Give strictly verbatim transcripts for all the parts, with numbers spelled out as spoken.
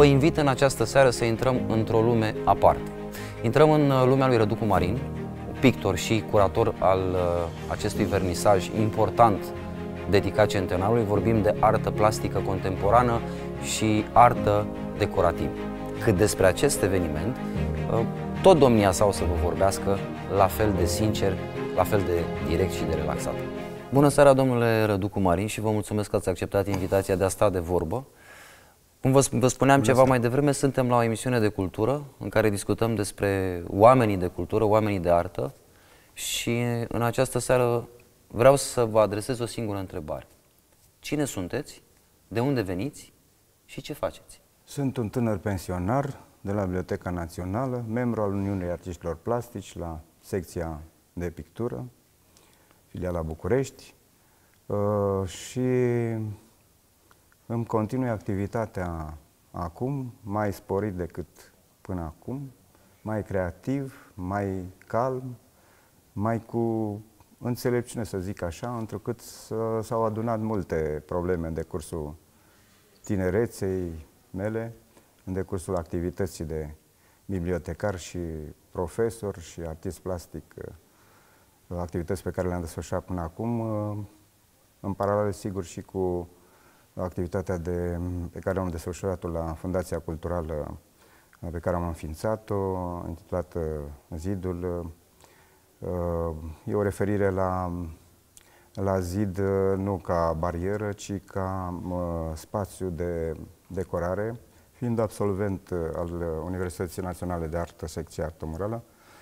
invit în această seară să intrăm într-o lume aparte. Intrăm în lumea lui Răducu Marin, pictor și curator al acestui vernisaj important dedicat centenarului. Vorbim de artă plastică contemporană și artă decorativă. Cât despre acest eveniment, tot domnia sa o să vă vorbească la fel de sincer, la fel de direct și de relaxat. Bună seara, domnule Răducu Marin, și vă mulțumesc că ați acceptat invitația de a sta de vorbă. Cum vă, vă spuneam ceva mai devreme, suntem la o emisiune de cultură în care discutăm despre oamenii de cultură, oamenii de artă, și în această seară vreau să vă adresez o singură întrebare. Cine sunteți? De unde veniți? Și ce faceți? Sunt un tânăr pensionar de la Biblioteca Națională, membru al Uniunii Artiștilor Plastici la secția de pictură, filiala București, și îmi continui activitatea acum, mai sporit decât până acum, mai creativ, mai calm, mai cu înțelepciune, să zic așa, întrucât s-au adunat multe probleme în decursul tinereței mele, în decursul activității de bibliotecar și profesor și artist plastic, activități pe care le-am desfășurat până acum, în paralel, sigur, și cu activitatea de, pe care am desfășurat-o la Fundația Culturală pe care am înființat-o, intitulată Zidul. E o referire la, la zid nu ca barieră, ci ca spațiu de decorare. Fiind absolvent al Universității Naționale de Artă, secția Artă Murală,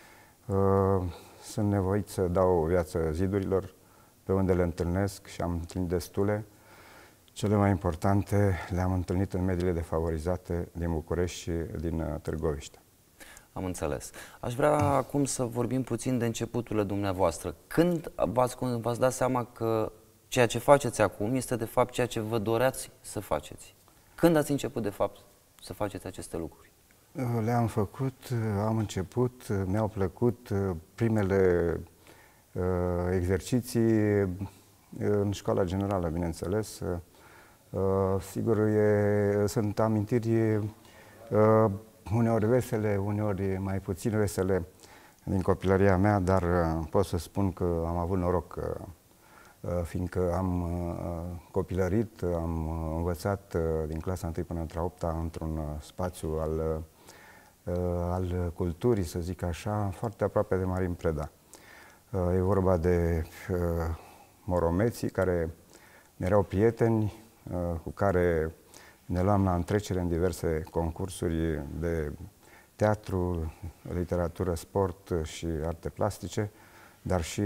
sunt nevoit să dau o viață zidurilor pe unde le întâlnesc și am întâlnit destule. Cele mai importante le-am întâlnit în mediile defavorizate din București și din Târgoviște. Am înțeles. Aș vrea acum să vorbim puțin de începuturile dumneavoastră. Când v-ați dat seama că ceea ce faceți acum este de fapt ceea ce vă doreați să faceți? Când ați început de fapt să faceți aceste lucruri? Le-am făcut, am început, mi-au plăcut primele uh, exerciții în școala generală, bineînțeles. Uh, sigur, e, sunt amintiri uh, uneori vesele, uneori mai puțin vesele din copilăria mea, dar uh, pot să spun că am avut noroc, uh, fiindcă am uh, copilărit, am învățat uh, din clasa întâi până într-a opta într-un uh, spațiu al, uh, al culturii, să zic așa, foarte aproape de Marin Preda. Uh, e vorba de uh, moromeții care erau prieteni, uh, cu care ne luam la întrecere în diverse concursuri de teatru, literatură, sport și arte plastice, dar și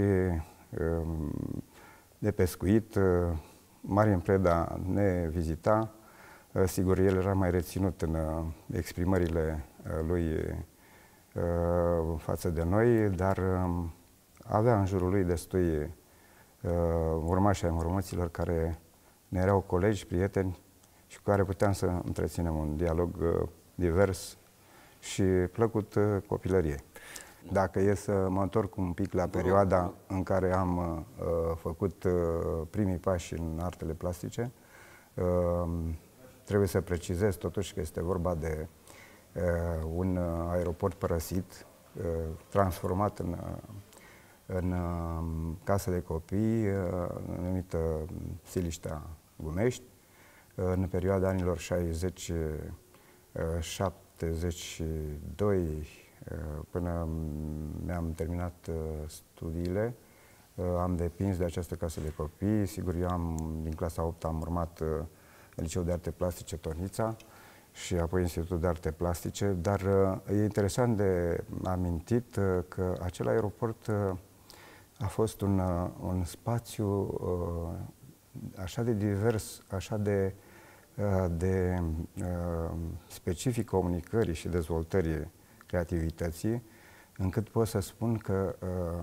de pescuit. Marin Preda ne vizita. Sigur, el era mai reținut în exprimările lui față de noi, dar avea în jurul lui destui urmași ai moromeților care ne erau colegi, prieteni, și cu care puteam să întreținem un dialog uh, divers și plăcut uh, copilărie. Dacă e să mă întorc un pic la perioada în care am uh, făcut uh, primii pași în artele plastice, uh, trebuie să precizez totuși că este vorba de uh, un aeroport părăsit, uh, transformat în, uh, în uh, casă de copii, uh, numită Siliștea Gumești, în perioada anilor șaizeci șaptezeci și doi, până mi-am terminat studiile, am depins de această casă de copii. Sigur, eu am, din clasa a opta am urmat Liceul de Arte Plastice Tornița și apoi Institutul de Arte Plastice, dar e interesant de amintit că acel aeroport a fost un, un spațiu așa de divers, așa de, de uh, specific comunicării și dezvoltării creativității, încât pot să spun că uh,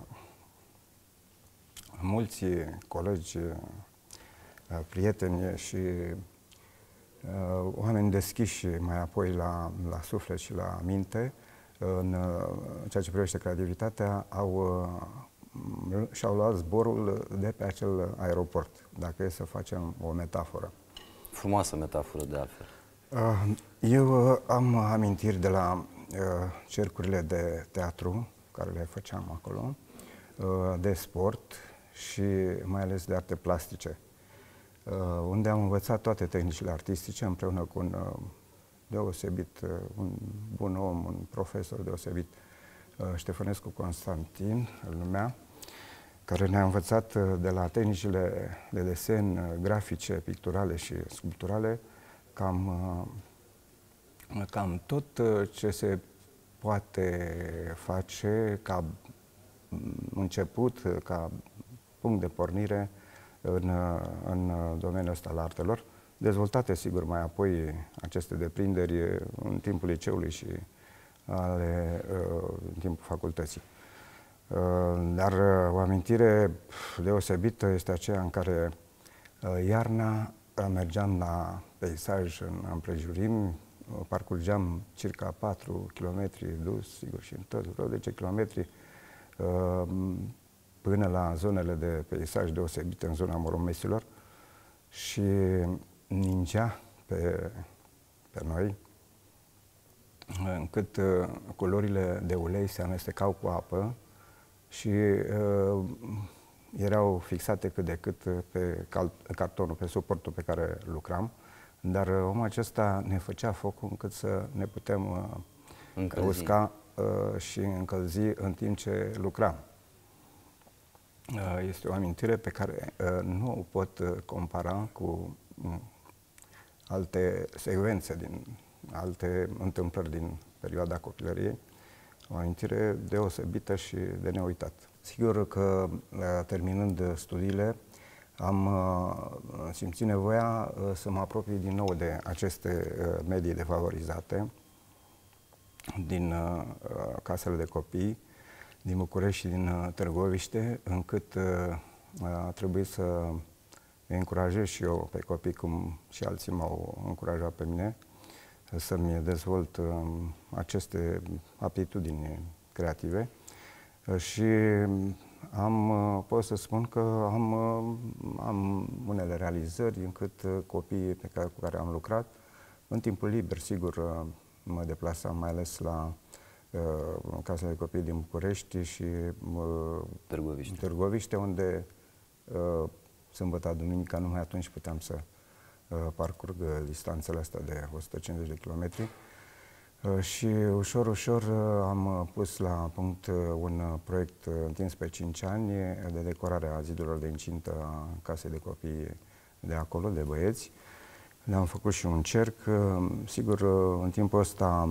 mulți colegi, uh, prieteni și uh, oameni deschiși mai apoi la, la suflet și la minte, în uh, ceea ce privește creativitatea, au uh, și-au luat zborul de pe acel aeroport, dacă e să facem o metaforă. Frumoasă metaforă, de altfel. Eu am amintiri de la cercurile de teatru care le făceam acolo, de sport și mai ales de arte plastice, unde am învățat toate tehnicile artistice împreună cu un deosebit, un bun om, un profesor deosebit, Ștefănescu Constantin, îl numea, care ne-a învățat de la tehnicile de desen grafice, picturale și sculpturale, cam, cam tot ce se poate face ca început, ca punct de pornire în, în domeniul ăsta al artelor, dezvoltate, sigur, mai apoi aceste deprinderi în timpul liceului și ale, în timpul facultății. Dar o amintire deosebită este aceea în care iarna mergeam la peisaj în împrejurimi, parcurgeam circa patru kilometri dus, sigur, și întors, vreo zece kilometri, până la zonele de peisaj deosebite în zona Moromesilor și ningea pe, pe noi, încât culorile de ulei se amestecau cu apă și uh, erau fixate cât de cât pe cartonul, pe suportul pe care lucram, dar omul acesta ne făcea focul încât să ne putem uh, încălzi. usca uh, și încălzi în timp ce lucram. Uh, este o amintire pe care uh, nu o pot uh, compara cu uh, alte secvențe, din alte întâmplări din perioada copilăriei. O amintire deosebită și de neuitat. Sigur că, terminând studiile, am simțit nevoia să mă apropii din nou de aceste medii defavorizate, din casele de copii, din București și din Târgoviște, încât a trebuit să îi încurajez și eu pe copii, cum și alții m-au încurajat pe mine, să-mi dezvolt aceste aptitudini creative și am, pot să spun că am, am unele realizări, încât copiii pe care, cu care am lucrat, în timpul liber, sigur, mă deplasam mai ales la uh, Casa de Copii din București și uh, Târgoviște. Târgoviște, unde uh, sâmbătă, duminica, numai atunci puteam să parcurg distanțele astea de o sută cincizeci de kilometri și ușor, ușor am pus la punct un proiect întins pe cinci ani de decorare a zidurilor de incintă a Casei de Copii de acolo, de băieți. Le-am făcut și un cerc. Sigur, în timpul ăsta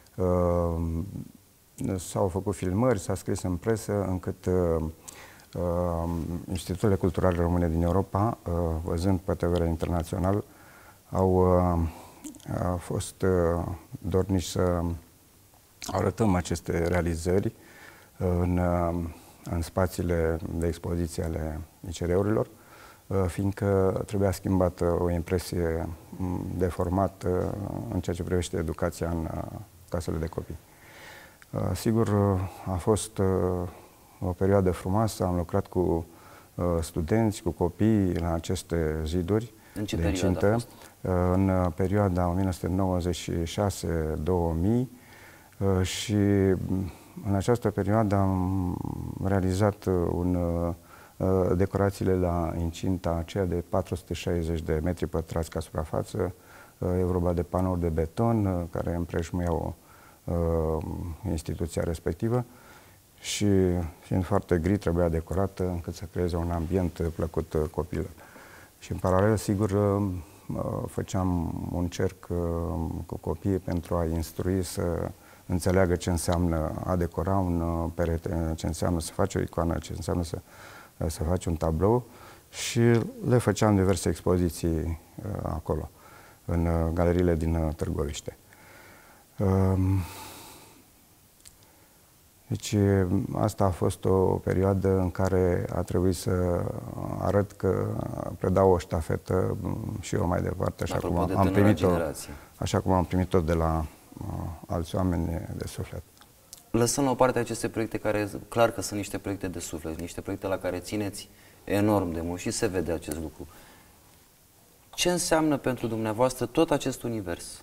s-au făcut filmări, s-a scris în presă, încât Uh, Instituțiile Culturale Române din Europa, uh, văzând pe T V R internațional, au uh, fost uh, dornici să arătăm aceste realizări în, uh, în spațiile de expoziție ale I C R-urilor, uh, fiindcă trebuia schimbată o impresie de format uh, în ceea ce privește educația în uh, casele de copii. Uh, sigur, uh, a fost uh, o perioadă frumoasă, am lucrat cu uh, studenți, cu copii la aceste ziduri. În ce de perioadă incintă, a fost? Uh, în perioada o mie nouă sute nouăzeci și șase două mii uh, și în această perioadă am realizat un, uh, decorațiile la incinta aceea de patru sute șaizeci de metri pătrați ca suprafață. Uh, e vorba de panouri de beton uh, care împrejmuiau uh, instituția respectivă. Și fiind foarte gri, trebuia decorată încât să creeze un ambient plăcut copilor. Și în paralel, sigur, făceam un cerc cu copiii pentru a instrui să înțeleagă ce înseamnă a decora un perete, ce înseamnă să faci o icoană, ce înseamnă să, să faci un tablou și le făceam diverse expoziții acolo, în galeriile din Târgoviște. Deci asta a fost o perioadă în care a trebuit să arăt că predau o ștafetă și eu mai departe, așa cum am primit-o, așa cum am primit-o de la uh, alți oameni de suflet. Lăsăm la o parte aceste proiecte care, clar că sunt niște proiecte de suflet, niște proiecte la care țineți enorm de mult și se vede acest lucru. Ce înseamnă pentru dumneavoastră tot acest univers?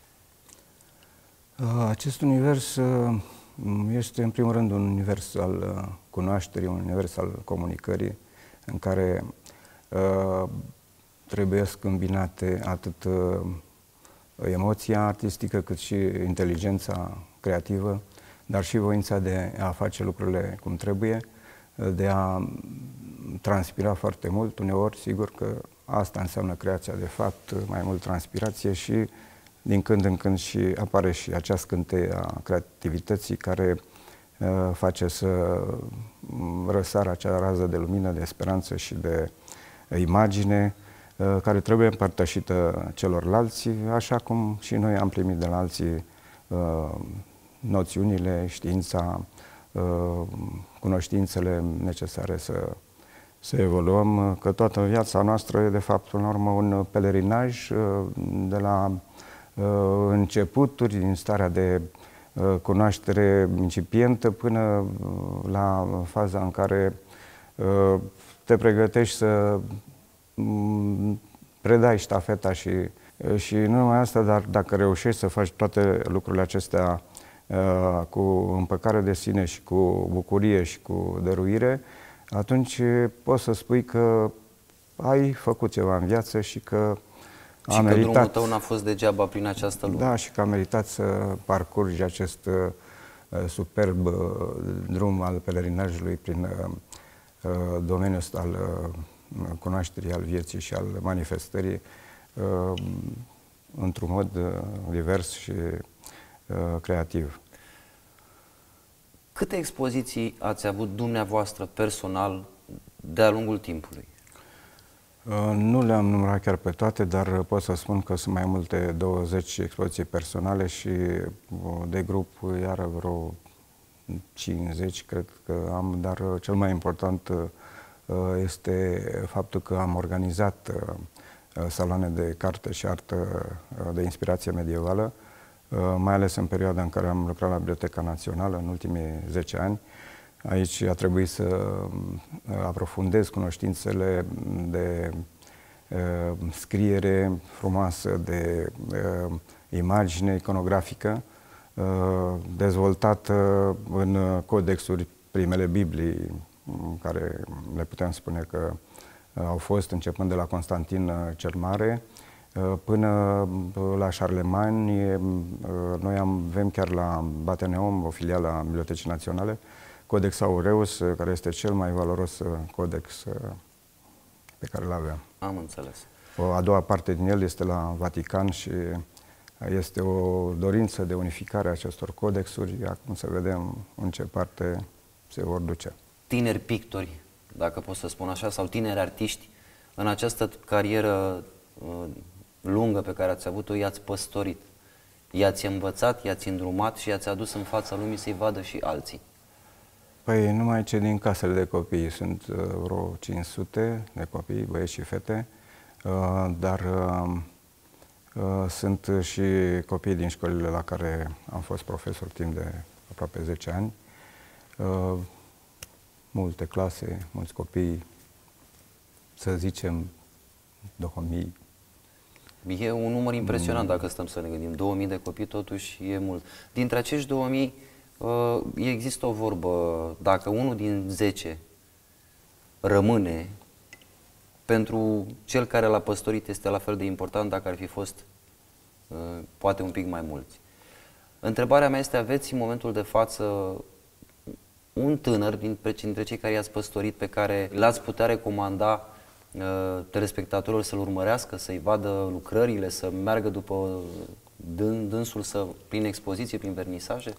Acest univers este în primul rând un univers al cunoașterii, un univers al comunicării, în care uh, trebuie îmbinate atât uh, emoția artistică cât și inteligența creativă, dar și voința de a face lucrurile cum trebuie, de a transpira foarte mult. Uneori, sigur că asta înseamnă creația de fapt, mai mult transpirație și din când în când și apare și acea scânteie a creativității care uh, face să răsară acea rază de lumină, de speranță și de imagine uh, care trebuie împărtășită celorlalți, așa cum și noi am primit de la alții uh, noțiunile, știința, uh, cunoștințele necesare să, să evoluăm, că toată viața noastră e de fapt până la urmă un pelerinaj uh, de la uh, începuturi, din starea de uh, cunoaștere incipientă până uh, la faza în care uh, te pregătești să um, predai ștafeta și, uh, și nu numai asta, dar dacă reușești să faci toate lucrurile acestea uh, cu împăcare de sine și cu bucurie și cu dăruire, atunci poți să spui că ai făcut ceva în viață și că și a că meritat, drumul tău n-a fost degeaba prin această lume. Da, și că a meritat să parcurgi acest uh, superb uh, drum al pelerinajului prin uh, uh, domeniul ăsta al uh, cunoașterii, al vieții și al manifestării uh, într-un mod uh, divers și uh, creativ. Câte expoziții ați avut dumneavoastră personal de-a lungul timpului? Nu le-am numărat chiar pe toate, dar pot să spun că sunt mai multe douăzeci expoziții personale și de grup iară vreo cincizeci, cred că am, dar cel mai important este faptul că am organizat saloane de carte și artă de inspirație medievală, mai ales în perioada în care am lucrat la Biblioteca Națională, în ultimii zece ani. Aici a trebuit să aprofundez cunoștințele de uh, scriere frumoasă, de uh, imagine iconografică, uh, dezvoltată în codexuri, primele Biblii, care le putem spune că uh, au fost începând de la Constantin cel Mare, până la Charlemagne. Noi am, avem chiar la Bateneum, o filială a Bibliotecii Naționale, Codex Aureus, care este cel mai valoros codex pe care îl avem. Am înțeles. O a doua parte din el este la Vatican și este o dorință de unificare a acestor codexuri. Acum să vedem în ce parte se vor duce. Tineri pictori, dacă pot să spun așa, sau tineri artiști, în această carieră lungă pe care ați avut-o, i-ați păstorit, i-ați învățat, i-ați îndrumat și i-ați adus în fața lumii să-i vadă și alții. Păi numai cei din casele de copii, sunt uh, vreo cinci sute de copii, băieți și fete, uh, dar uh, uh, sunt și copii din școlile la care am fost profesor timp de aproape zece ani. Uh, multe clase, mulți copii, să zicem două mii. E un număr impresionant dacă stăm să ne gândim. două mii de copii totuși e mult. Dintre acești două mii uh, există o vorbă, dacă unul din zece rămâne, pentru cel care l-a păstorit este la fel de important dacă ar fi fost uh, poate un pic mai mulți. Întrebarea mea este, aveți în momentul de față un tânăr dintre, dintre cei care i-ați păstorit pe care l-ați putea recomanda telespectatorul să-l urmărească, să-i vadă lucrările, să meargă după dânsul să, prin expoziție, prin vernisaje?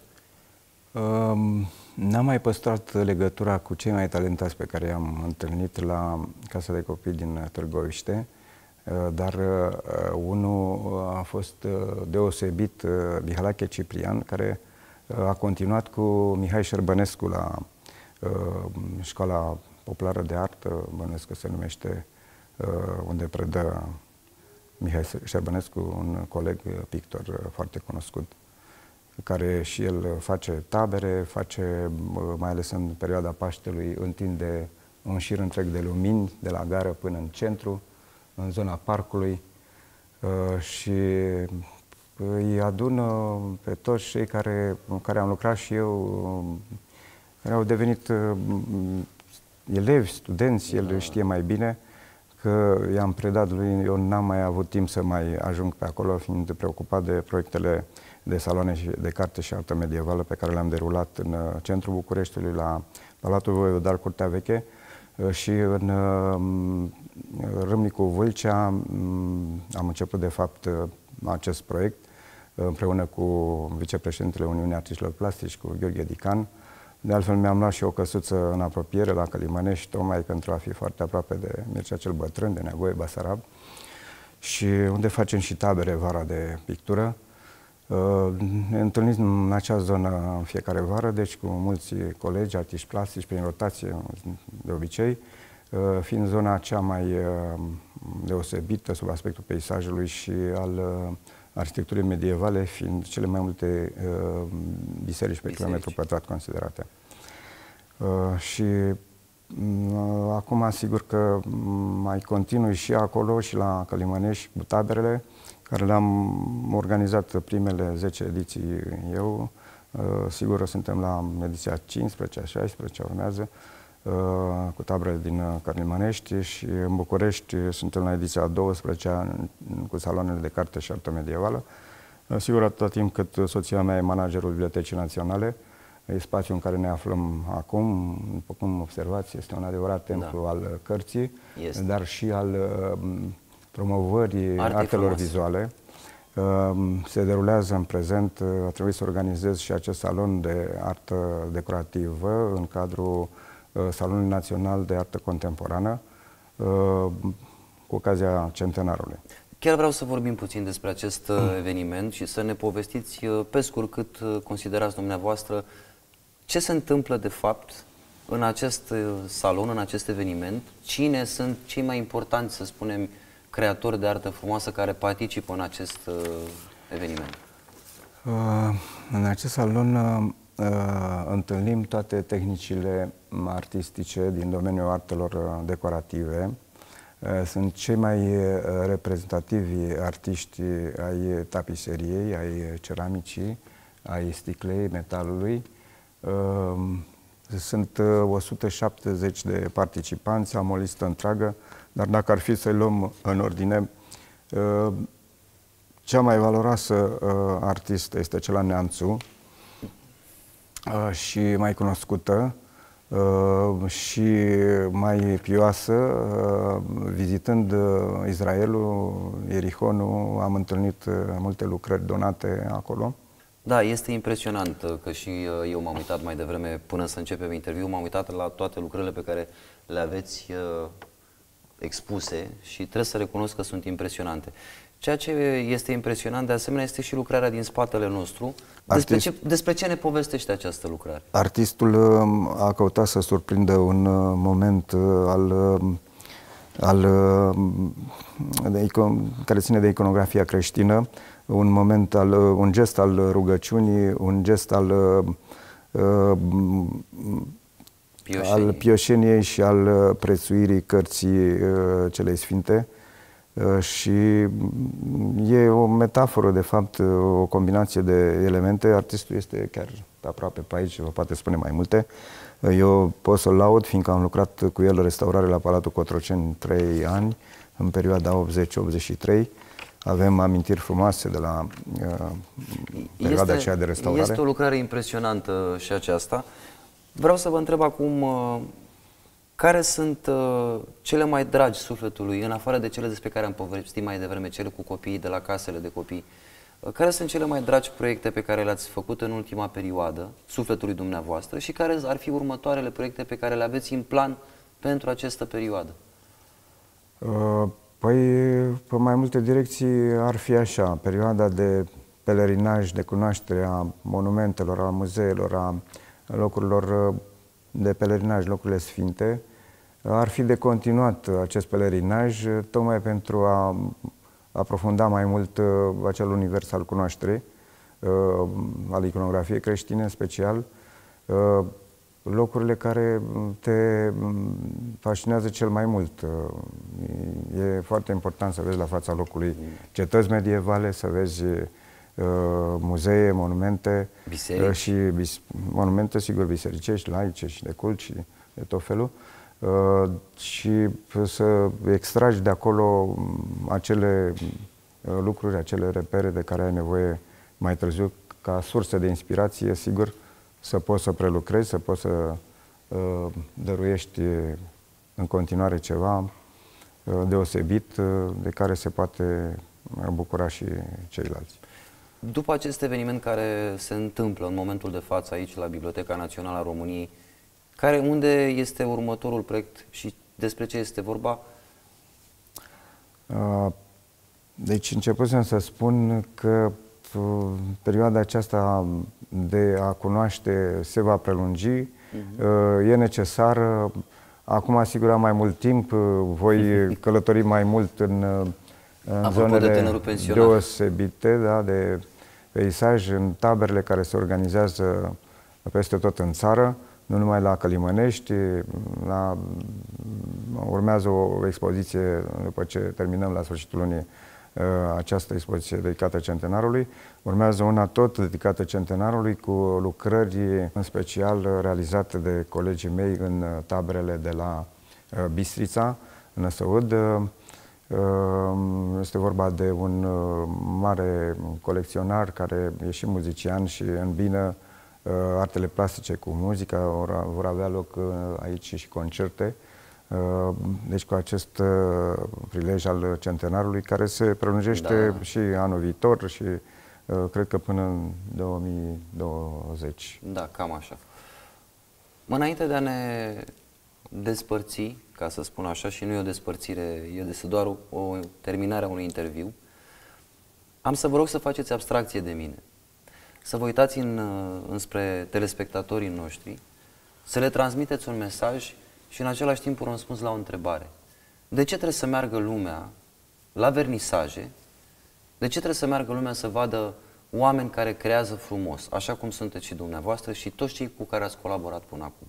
Um, N-am mai păstrat legătura cu cei mai talentați pe care i-am întâlnit la Casa de Copii din Târgoviște, dar uh, unul a fost deosebit, uh, Mihalache Ciprian, care uh, a continuat cu Mihai Șerbănescu la uh, Școala Populară de Artă, bănuiesc că se numește, unde predă Mihai Șerbănescu, un coleg pictor foarte cunoscut, care și el face tabere, face, mai ales în perioada Paștelui, întinde un șir întreg de lumini de la gară până în centru, în zona parcului și îi adună pe toți cei care, care am lucrat și eu, care au devenit elevi, studenți, el știe mai bine, că i-am predat lui, eu n-am mai avut timp să mai ajung pe acolo, fiind preocupat de proiectele de saloane și de carte și artă medievală pe care le-am derulat în centrul Bucureștiului, la Palatul Voivodar Curtea Veche și în Râmnicu Vâlcea. Am început, de fapt, acest proiect împreună cu vicepreședintele Uniunii Artiștilor Plastici, cu Gheorghe Dican. De altfel, mi-am luat și o căsuță în apropiere, la Călimănești, tocmai pentru a fi foarte aproape de Mircea cel Bătrân, de Neagoe Basarab, și unde facem și tabere vara de pictură. Ne întâlnim în acea zonă în fiecare vară, deci cu mulți colegi, artiști plastici, prin rotație, de obicei, fiind zona cea mai deosebită sub aspectul peisajului și al arhitecturii medievale, fiind cele mai multe uh, biserici pe kilometru pătrat considerate. Uh, și uh, acum, sigur că mai continui și acolo și la Călimănești cu taberele, care le-am organizat primele zece ediții eu. Uh, sigur, suntem la ediția cincisprezece, șaisprezece, urmează, uh, cu taberele din Călimănești, și în București suntem la ediția a douăsprezecea cu saloanele de carte și artă medievală. Uh, sigur, atâta timp cât soția mea e managerul Bibliotecii Naționale, e spațiul în care ne aflăm acum, după cum observați, este un adevărat templu da. al cărții, este. dar și al uh, promovării Arte artelor frumos. vizuale. Se derulează în prezent, a trebuit să organizez și acest salon de artă decorativă în cadrul Salonului Național de Artă Contemporană, cu ocazia centenarului. Chiar vreau să vorbim puțin despre acest eveniment și să ne povestiți pe scurt cât considerați dumneavoastră ce se întâmplă de fapt în acest salon, în acest eveniment, cine sunt cei mai importanți, să spunem, creatori de artă frumoasă care participă în acest uh, eveniment? Uh, în acest salon uh, întâlnim toate tehnicile artistice din domeniul artelor decorative. Uh, sunt cei mai uh, reprezentativi artiști ai tapiseriei, ai ceramicii, ai sticlei, metalului. Uh, sunt uh, o sută șaptezeci de participanți, am o listă întreagă. Dar dacă ar fi să-i luăm în ordine, cea mai valoroasă artistă este Cela Neamțu și mai cunoscută și mai pioasă. Vizitând Israelul, Ierihonul, am întâlnit multe lucrări donate acolo. Da, este impresionant că și eu m-am uitat mai devreme, până să începem interviul, m-am uitat la toate lucrările pe care le aveți expuse și trebuie să recunosc că sunt impresionante. Ceea ce este impresionant de asemenea este și lucrarea din spatele nostru. Despre ce, despre ce ne povestește această lucrare? Artistul a căutat să surprindă un moment al, al, de, care ține de iconografia creștină, un moment, al, un gest al rugăciunii, un gest al uh, Pioșenie. al pioșeniei și al prețuirii cărții uh, celei sfinte uh, și e o metaforă, de fapt, o combinație de elemente. Artistul este chiar aproape pe aici, vă poate spune mai multe. Eu pot să-l laud, fiindcă am lucrat cu el restaurare la Palatul Cotroceni trei ani, în perioada optzeci optzeci și trei. Avem amintiri frumoase de la uh, perioada este, aceea de restaurare. Este o lucrare impresionantă și aceasta. Vreau să vă întreb acum, uh, care sunt uh, cele mai dragi sufletului, în afară de cele despre care am povestit mai devreme, cele cu copiii de la casele de copii, uh, care sunt cele mai dragi proiecte pe care le-ați făcut în ultima perioadă, sufletului dumneavoastră, și care ar fi următoarele proiecte pe care le aveți în plan pentru această perioadă? Uh, păi, pe mai multe direcții ar fi așa, perioada de pelerinaj, de cunoaștere a monumentelor, a muzeelor, a locurilor de pelerinaj, locurile sfinte. Ar fi de continuat acest pelerinaj, tocmai pentru a aprofunda mai mult acel univers al cunoașterii, al iconografiei creștine în special. locurile care te fascinează cel mai mult. E foarte important să vezi la fața locului cetăți medievale, să vezi muzee, monumente, biserici. și bis monumente, sigur, bisericești, laice și de cult și de tot felul. Și să extragi de acolo acele lucruri, acele repere de care ai nevoie mai târziu ca sursă de inspirație, sigur, să poți să prelucrezi, să poți să uh, dăruiești în continuare ceva uh, deosebit uh, de care se poate bucura și ceilalți. După acest eveniment care se întâmplă în momentul de față aici la Biblioteca Națională a României, care, unde este următorul proiect și despre ce este vorba? Uh, deci începusem să spun că perioada aceasta de a cunoaște se va prelungi, uh-huh. E necesară. Acum, sigur, am mai mult timp, voi călători mai mult în, în zonele de deosebite, da, de peisaj, în taberele care se organizează peste tot în țară, nu numai la Călimănești. La, urmează o expoziție, după ce terminăm la sfârșitul lunii această expoziție dedicată centenarului. Urmează una tot dedicată centenarului, cu lucrări în special realizate de colegii mei în taberele de la Bistrița, în Năsăud. Este vorba de un mare colecționar care e și muzician și îmbină artele plastice cu muzica. Vor avea loc aici și concerte. Deci cu acest prilej al centenarului, care se prelungește da. și anul viitor și cred că până în două mii douăzeci. Da, cam așa. Înainte de a ne despărți, ca să spun așa, și nu e o despărțire, este doar o, o terminare a unui interviu, am să vă rog să faceți abstracție de mine. Să vă uitați în, înspre telespectatorii noștri, să le transmiteți un mesaj și în același timp un răspuns la o întrebare. De ce trebuie să meargă lumea la vernisaje? De ce trebuie să meargă lumea să vadă oameni care creează frumos, așa cum sunteți și dumneavoastră și toți cei cu care ați colaborat până acum?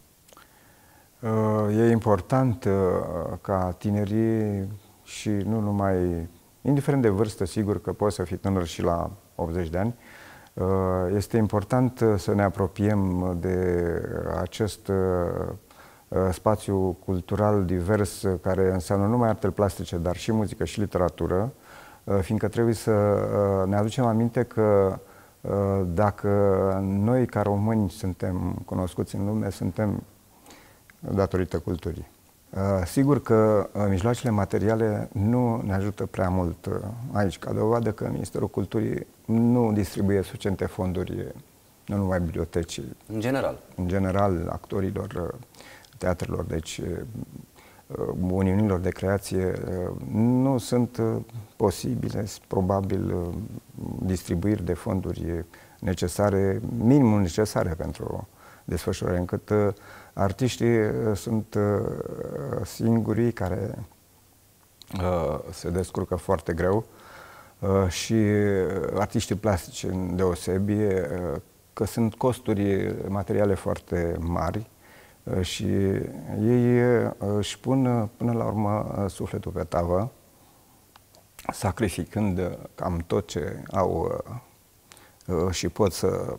E important ca tinerii și nu numai, indiferent de vârstă, sigur că poți să fii tânăr și la optzeci de ani, este important să ne apropiem de acest spațiu cultural divers, care înseamnă numai artele plastice, dar și muzică și literatură, fiindcă trebuie să ne aducem aminte că dacă noi ca români suntem cunoscuți în lume, suntem datorită culturii. Sigur că mijloacele materiale nu ne ajută prea mult aici, ca dovadă că Ministerul Culturii nu distribuie suficiente fonduri, nu numai bibliotecii. În general. În general, actorilor, teatrelor, deci uniunilor de creație, nu sunt posibile, probabil, distribuiri de fonduri necesare, minimum necesare pentru desfășurare, încât artiștii sunt singurii care se descurcă foarte greu și artiștii plastici în deosebie, că sunt costuri materiale foarte mari și ei își pun până la urmă sufletul pe tavă, sacrificând cam tot ce au și pot să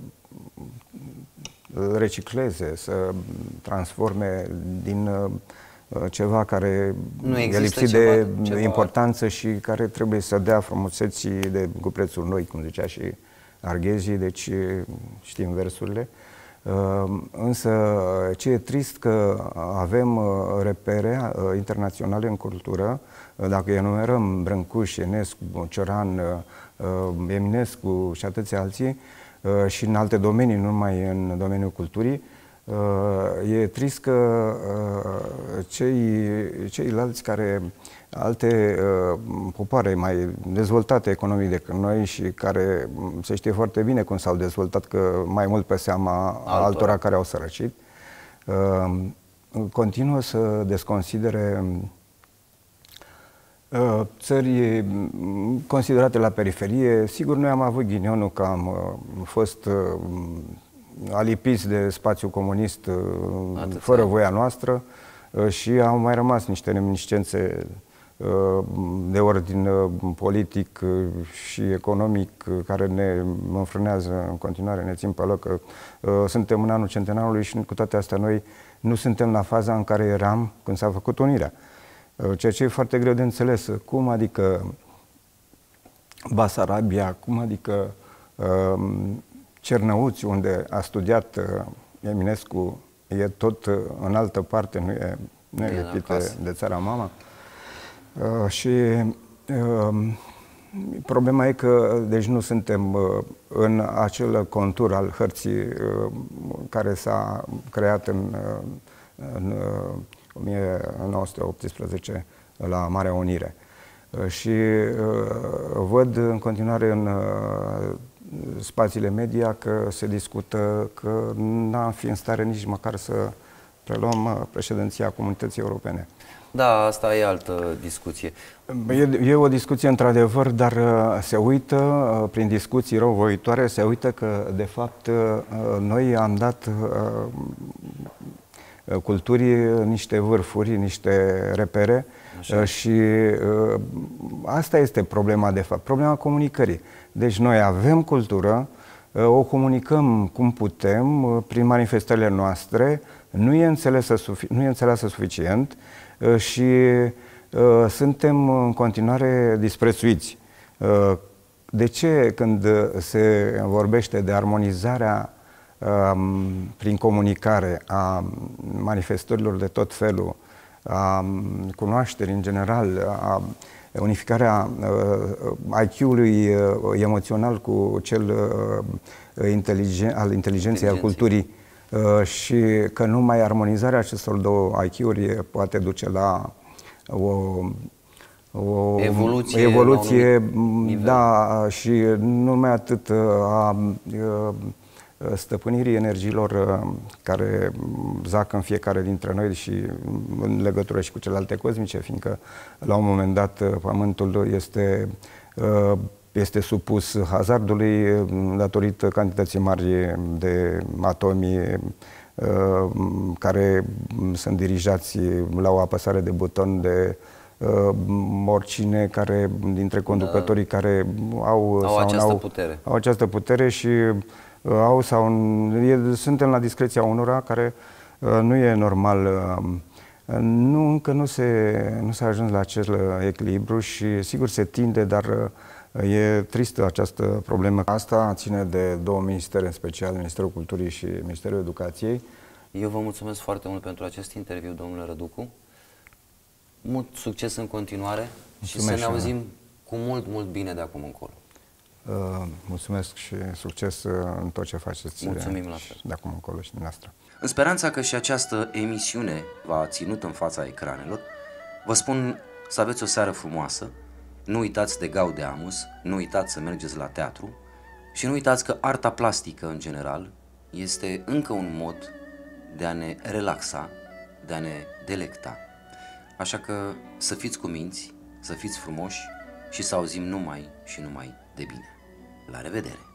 recicleze, să transforme din ceva care nu e lipsit ceva, de ceva... importanță și care trebuie să dea frumuseții de cu prețul noi, cum zicea și Arghezi, deci știm versurile. Însă ce e trist că avem repere internaționale în cultură, dacă enumerăm Brâncuș, Enescu, Cioran, Eminescu și atâția alții, și în alte domenii, nu numai în domeniul culturii, e trist că cei, ceilalți care, alte popoare mai dezvoltate economic decât noi și care se știe foarte bine cum s-au dezvoltat, că mai mult pe seama altora, altora care au sărăcit, continuă să desconsidere țări considerate la periferie. Sigur, noi am avut ghinionul că am fost alipiți de spațiul comunist Atât fără ani. voia noastră și au mai rămas niște reminiscențe de ordin politic și economic care ne înfrânează în continuare, ne țin pe loc că suntem în anul centenarului și cu toate astea noi nu suntem la faza în care eram când s-a făcut unirea. Ceea ce e foarte greu de înțeles. Cum adică Basarabia, cum adică Cernăuți, unde a studiat Eminescu, e tot în altă parte, nu e, nu e lipit de, de țara mama. Uh, și uh, problema e că deci nu suntem uh, în acel contur al hărții uh, care s-a creat în, uh, în uh, o mie nouă sute optsprezece la Marea Unire. Uh, și uh, văd în continuare în uh, spațiile media că se discută că n-am fi în stare nici măcar să preluăm uh, președinția Comunității Europene. Da, asta e altă discuție. E, e o discuție într-adevăr, dar uh, se uită, uh, prin discuții răuvoitoare, se uită că, de fapt, uh, noi am dat uh, culturii niște vârfuri, niște repere. Așa. Și uh, asta este problema, de fapt, problema comunicării. Deci noi avem cultură, uh, o comunicăm cum putem, uh, prin manifestările noastre, nu e înțeleasă, nu e înțeleasă suficient, și uh, suntem în continuare disprețuiți. Uh, de ce când se vorbește de armonizarea uh, prin comunicare a manifestărilor de tot felul, a cunoașterii în general, a unificarea uh, I Q-ului uh, emoțional cu cel uh, inteligen, al inteligenței, al culturii, Uh, și că numai armonizarea acestor două I Q-uri poate duce la o, o evoluție, evoluție da, și nu numai atât a, a stăpânirii energiilor care zac în fiecare dintre noi și în legătură și cu celelalte cosmice, fiindcă la un moment dat Pământul este este supus hazardului datorită cantității mari de atomi uh, care sunt dirijați la o apăsare de buton de uh, oricine care, dintre conducătorii da. care au, au, sau această au, putere. au această putere și uh, au sau e, suntem la discreția unora care uh, nu e normal. Uh, nu, încă nu se nu s-a ajuns la acel echilibru și sigur se tinde, dar uh, e tristă această problemă. Asta ține de două ministere, în special Ministerul Culturii și Ministerul Educației. Eu vă mulțumesc foarte mult pentru acest interviu, domnule Răducu. Mult succes în continuare. Mulțumesc și să ne auzim cu mult, mult bine de acum încolo. Uh, mulțumesc și succes în tot ce faceți. Mulțumim la fel. De acum încolo și dumneavoastră. În speranța că și această emisiune v-a ținut în fața ecranelor, vă spun să aveți o seară frumoasă. Nu uitați de Gaudeamus, nu uitați să mergeți la teatru și nu uitați că arta plastică, în general, este încă un mod de a ne relaxa, de a ne delecta. Așa că să fiți cuminți, să fiți frumoși și să auzim numai și numai de bine. La revedere!